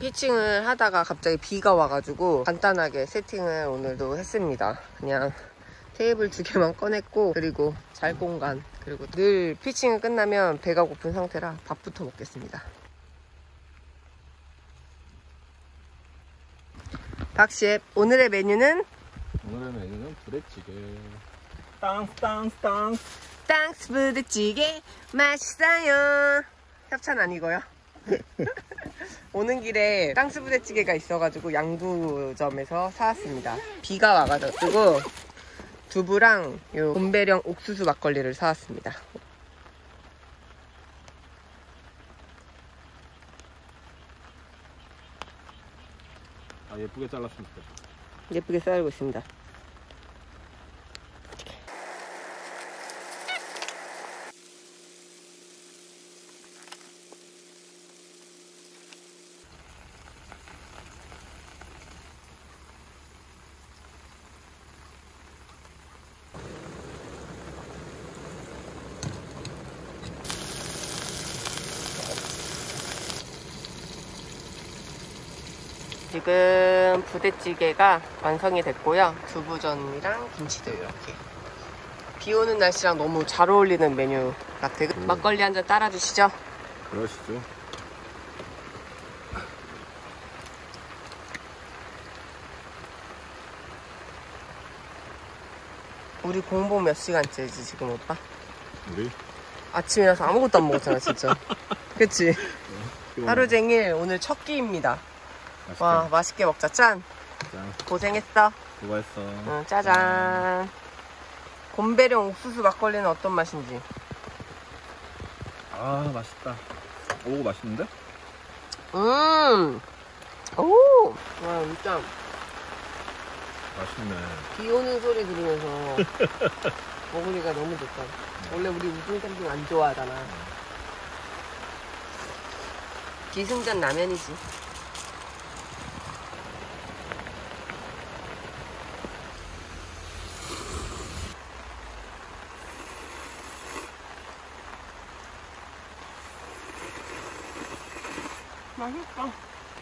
피칭을 하다가 갑자기 비가 와가지고 간단하게 세팅을 오늘도 했습니다. 그냥 테이블 2개만 꺼냈고, 그리고 잘 공간, 그리고 늘 피칭을 끝나면 배가 고픈 상태라 밥부터 먹겠습니다. 박셰프, 오늘의 메뉴는 부대찌개. 땅스 부대찌개 맛있어요. 협찬 아니고요. 오는 길에 땅스 부대찌개가 있어가지고 양두점에서 사왔습니다. 비가 와가지고 두부랑 요 곰배령 옥수수 막걸리를 사왔습니다. 예쁘게 잘랐습니다. 예쁘게 썰고 있습니다. 지금 부대찌개가 완성이 됐고요. 두부전이랑 김치도 이렇게. 비 오는 날씨랑 너무 잘 어울리는 메뉴 같아요. 막걸리 한 잔 따라주시죠. 그러시죠. 우리 공복 몇 시간째지 지금 오빠? 우리? 아침이라서 아무것도 안 먹었잖아 진짜. 그치? 하루 종일 오늘 첫 끼입니다. 맛있게. 와, 맛있게 먹자. 짠. 짠. 고생했어. 수고했어. 응, 짜잔. 곰배령 옥수수 막걸리는 어떤 맛인지. 아, 맛있다. 오, 맛있는데? 오. 와, 진짜. 맛있네. 비 오는 소리 들으면서 먹으니까 너무 좋다. 원래 우리 우중 캠핑 안 좋아하잖아. 기승전 라면이지. 맛있어.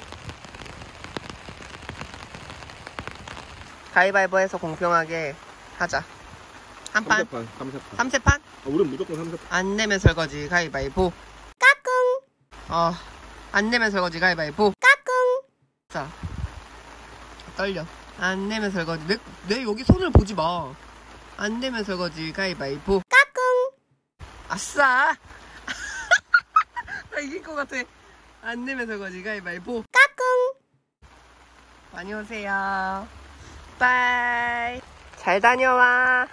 가위바위보 해서 공평하게 하자. 한 판? 3세판. 3세판? 우린 무조건 3세판. 안 내면 설거지 가위바위보. 까꿍. 안 내면 설거지 가위바위보. 까꿍. 자, 떨려. 안 내면 설거지. 내 여기 손을 보지 마. 안 내면 설거지 가위바위보. 까꿍. 아싸. 나 이길 것 같아. 안 내면 설거지 가위바위보. 까꿍. 많이 오세요. 빠이. 잘 다녀와.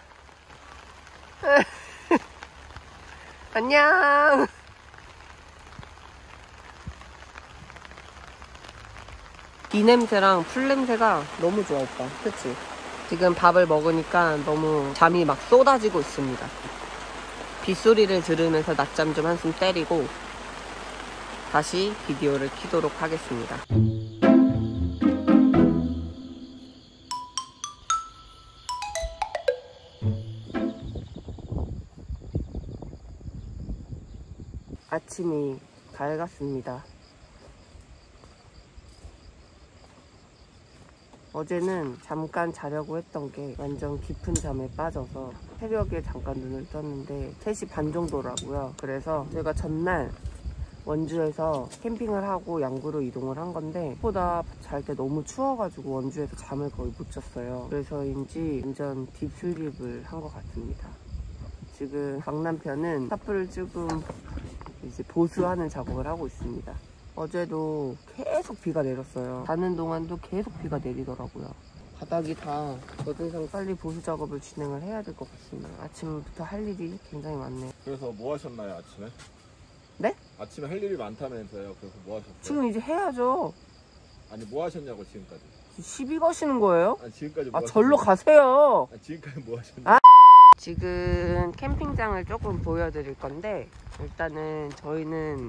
안녕. 이 냄새랑 풀 냄새가 너무 좋아 오빠. 그치? 지금 밥을 먹으니까 너무 잠이 막 쏟아지고 있습니다. 빗소리를 들으면서 낮잠 좀 한숨 때리고 다시 비디오를 켜도록 하겠습니다. 아침이 밝았습니다. 어제는 잠깐 자려고 했던 게 완전 깊은 잠에 빠져서 새벽에 잠깐 눈을 떴는데 3시 반 정도라고요. 그래서 제가 전날 원주에서 캠핑을 하고 양구로 이동을 한 건데 생각보다 잘 때 너무 추워가지고 원주에서 잠을 거의 못 잤어요. 그래서인지 완전 딥슬립을 한 것 같습니다. 지금 강남편은 탑불을 조금 이제 보수하는 작업을 하고 있습니다. 어제도 계속 비가 내렸어요. 자는 동안도 계속 비가 내리더라고요. 바닥이 다 젖은 이상 빨리 보수 작업을 진행을 해야 될 것 같습니다. 아침부터 할 일이 굉장히 많네요. 그래서 뭐 하셨나요, 아침에? 네? 아침에 할 일이 많다면서요. 그래서 뭐 하셨어요? 지금 이제 해야죠. 아니, 뭐 하셨냐고, 지금까지. 시비 거시는 거예요? 아니, 지금까지 뭐 절로 가세요. 아니, 지금까지 뭐 하셨냐고. 아! 지금 캠핑장을 조금 보여드릴 건데 일단은 저희는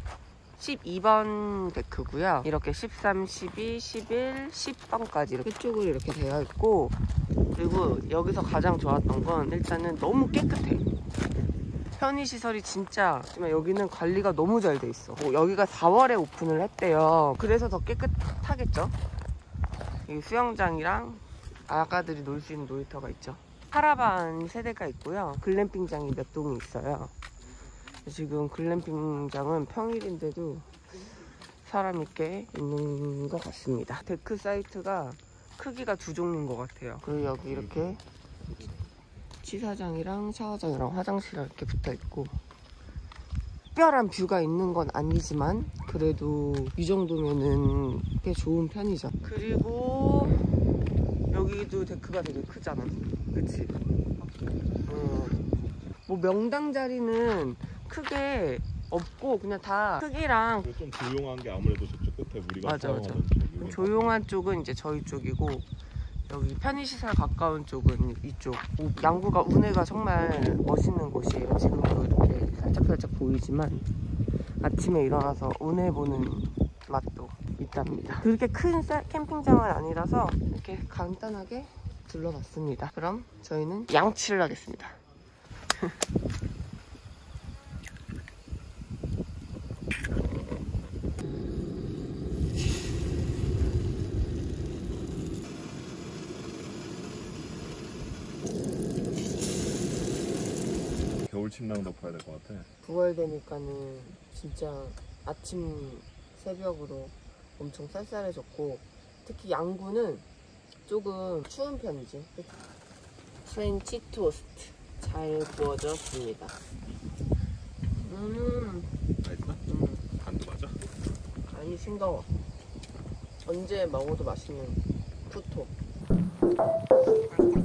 12번 데크고요. 이렇게 13, 12, 11, 10번까지 이렇게 쪽으로 이렇게 되어 있고, 그리고 여기서 가장 좋았던 건 일단은 너무 깨끗해. 편의시설이 진짜, 하지만 여기는 관리가 너무 잘 돼 있어. 여기가 4월에 오픈을 했대요. 그래서 더 깨끗하겠죠? 이 수영장이랑 아가들이 놀 수 있는 놀이터가 있죠. 카라반 세대가 있고요. 글램핑장이 몇 동이 있어요. 지금 글램핑장은 평일인데도 사람이 꽤 있는 것 같습니다. 데크 사이트가 크기가 2종류인 것 같아요. 그리고 여기 이렇게 치사장이랑 샤워장이랑 화장실이 이렇게 붙어 있고, 특별한 뷰가 있는 건 아니지만 그래도 이 정도면은 꽤 좋은 편이죠. 그리고 여기도 데크가 되게 크잖아, 그치? 뭐 명당 자리는 크게 없고 그냥 다 크기랑 좀 조용한 게 아무래도 저쪽 끝에 우리가 맞아. 사용하는 쪽이고. 조용한 쪽은 이제 저희 쪽이고, 여기 편의시설 가까운 쪽은 이쪽. 양구가 운해가 정말 멋있는 곳이에요. 지금도 이렇게 살짝살짝 보이지만 아침에 일어나서 운해 보는 맛도 있답니다. 그렇게 큰 캠핑장은 아니라서 이렇게 간단하게 둘러봤습니다. 그럼 저희는 양치를 하겠습니다. 겨울 침낭 덮어야 될 것 같아. 9월 되니까는 진짜 아침 새벽으로 엄청 쌀쌀해졌고, 특히 양구는 조금 추운 편이지. 프렌치 토스트 잘 구워졌습니다. 맛있어? 간도 맞아? 아니, 싱거워. 언제 먹어도 맛있는 푸토.